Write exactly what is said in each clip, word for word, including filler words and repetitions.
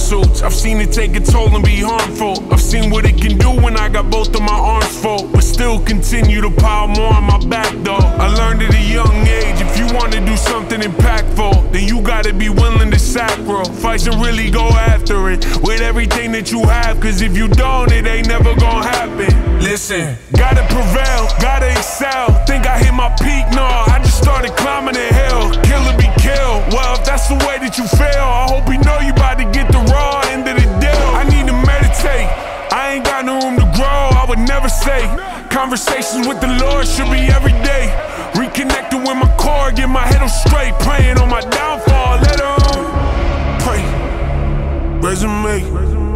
pursuits. I've seen it take a toll and be harmful. I've seen what it can do when I got both of my arms full, but still continue to pile more on my back though. I learned at a young age, if you want to do something impactful, then you gotta be willing to sacrifice and really go after it with everything that you have, cause if you don't, it ain't never gonna happen. Listen, gotta prevail, gotta excel. Think I hit my peak? No, I just started climbing the hill. Kill or be killed. Well, if that's the way that you feel, I hope you know you about to get the raw end of the deal. I need to meditate, I ain't got no room to grow. I would never say conversations with the Lord should be every day. Reconnecting with my core, get my head on straight. Praying on my downfall, let her pray. Resume,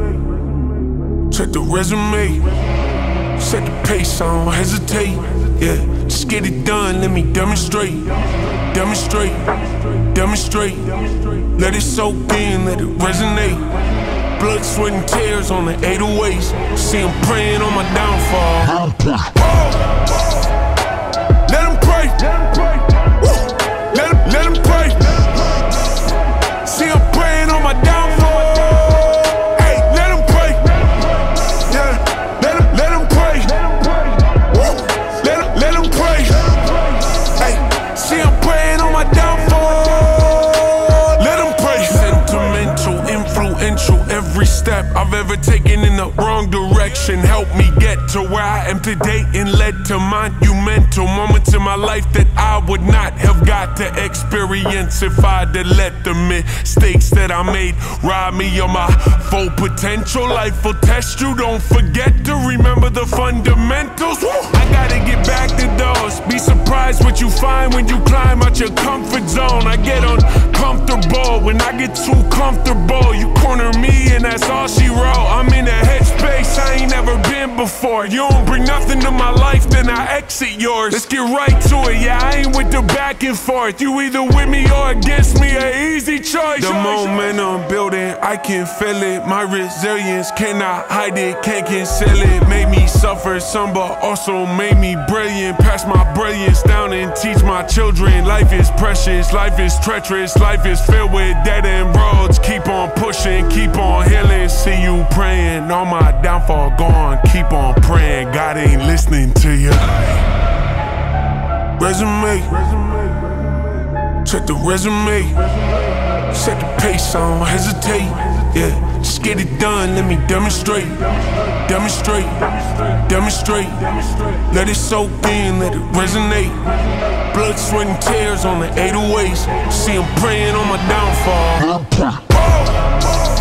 check the resume. Set the pace, I don't hesitate. Yeah, just get it done, let me demonstrate. Demonstrate, demonstrate. Let it soak in, let it resonate. Blood, sweat, and tears on the eight oh eights. See him praying on my downfall. Oh, let him pray. Let him, let him pray. See him praying on my downfall. Hey, let him pray. Yeah, let him, let him pray. Let him, let him pray. Hey, see him praying on my downfall. Let him pray. Sentimental, influential. Every step I've ever taken in the wrong direction helped me get to where I am today and led to monumental moments in my life that I would not have got to experience if I'd have let the mistakes that I made rob me of my full potential. Life will test you, don't forget to remember the fundamentals. I gotta get back to those. Be surprised what you find when you climb out your comfort zone. I get uncomfortable when I get too comfortable. You corner me and that's all she wrote. I'm in a headspace I ain't never been before. You don't bring nothing to my life, then I exit yours. Let's get right to it, yeah, I ain't with the back and forth. You either with me or against me, an easy choice. The momentum building, I can feel it. My resilience, cannot hide it, can't conceal it. Made me suffer some, but also made me brilliant. Pass my brilliance down and teach my children. Life is precious, life is treacherous. Life is filled with dead end roads. Keep on pushing, keep on healing. See you praying on my downfall, gone. Keep on praying, God ain't listening to you. Resume, check the resume. Set the pace, I don't hesitate. Yeah, just get it done, let me demonstrate. Demonstrate, demonstrate. Let it soak in, let it resonate. Blood, sweat, and tears on the eight oh eights. See him praying on my downfall. Oh.